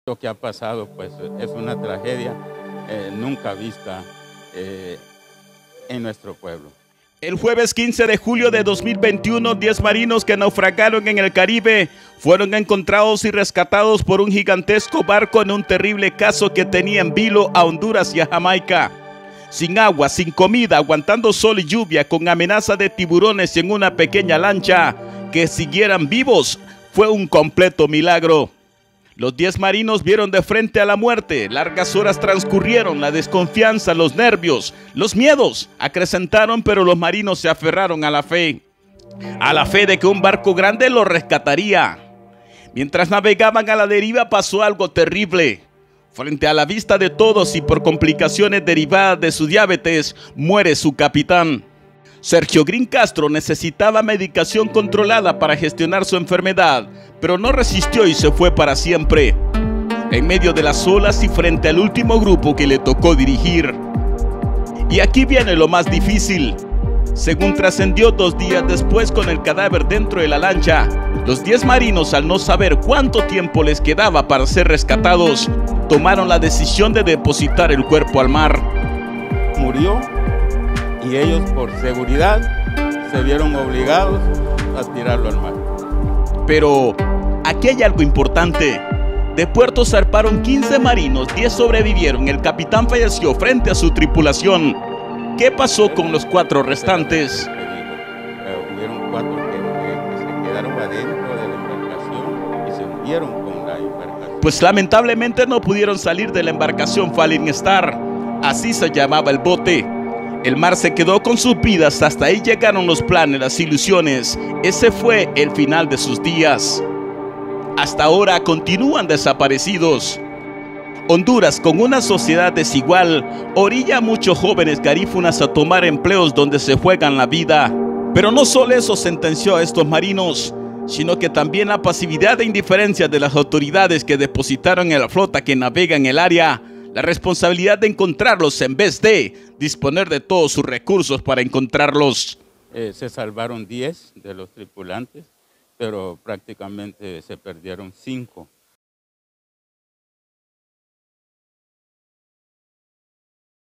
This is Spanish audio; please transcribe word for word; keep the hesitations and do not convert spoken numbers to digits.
Lo que ha pasado pues es una tragedia eh, nunca vista eh, en nuestro pueblo. El jueves quince de julio de dos mil veintiuno, diez marinos que naufragaron en el Caribe fueron encontrados y rescatados por un gigantesco barco en un terrible caso que tenía en vilo a Honduras y a Jamaica. Sin agua, sin comida, aguantando sol y lluvia, con amenaza de tiburones y en una pequeña lancha, que siguieran vivos fue un completo milagro. Los diez marinos vieron de frente a la muerte. Largas horas transcurrieron, la desconfianza, los nervios, los miedos acrecentaron, pero los marinos se aferraron a la fe. A la fe de que un barco grande los rescataría. Mientras navegaban a la deriva pasó algo terrible. Frente a la vista de todos y por complicaciones derivadas de su diabetes, muere su capitán. Sergio Green Castro necesitaba medicación controlada para gestionar su enfermedad, pero no resistió y se fue para siempre. En medio de las olas y frente al último grupo que le tocó dirigir. Y aquí viene lo más difícil. Según trascendió dos días después con el cadáver dentro de la lancha, los diez marinos, al no saber cuánto tiempo les quedaba para ser rescatados, tomaron la decisión de depositar el cuerpo al mar. Murió y ellos por seguridad se vieron obligados a tirarlo al mar. Pero aquí hay algo importante. De Puerto zarparon quince marinos, diez sobrevivieron, el capitán falleció frente a su tripulación. ¿Qué pasó con los cuatro restantes? Hubieron cuatro que, que se quedaron adentro de la embarcación y se hundieron con la embarcación. Pues lamentablemente no pudieron salir de la embarcación Falling Star, así se llamaba el bote. El mar se quedó con sus vidas, hasta ahí llegaron los planes, las ilusiones. Ese fue el final de sus días. Hasta ahora continúan desaparecidos. Honduras, con una sociedad desigual, orilla a muchos jóvenes garífunas a tomar empleos donde se juegan la vida. Pero no solo eso sentenció a estos marinos, sino que también la pasividad e indiferencia de las autoridades que depositaron en la flota que navega en el área la responsabilidad de encontrarlos en vez de disponer de todos sus recursos para encontrarlos. Eh, se salvaron diez de los tripulantes, pero prácticamente se perdieron cinco.